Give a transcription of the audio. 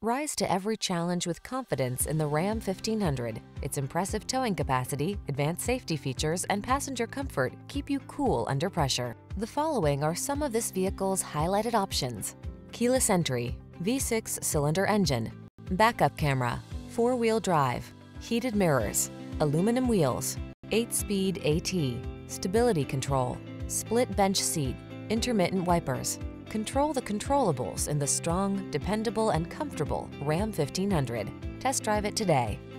Rise to every challenge with confidence in the Ram 1500. Its impressive towing capacity, advanced safety features, and passenger comfort keep you cool under pressure. The following are some of this vehicle's highlighted options: keyless entry, V6 cylinder engine, backup camera, four-wheel drive, heated mirrors, aluminum wheels, 8-speed AT, stability control, split bench seat, intermittent wipers. Control the controllables in the strong, dependable, and comfortable Ram 1500. Test drive it today.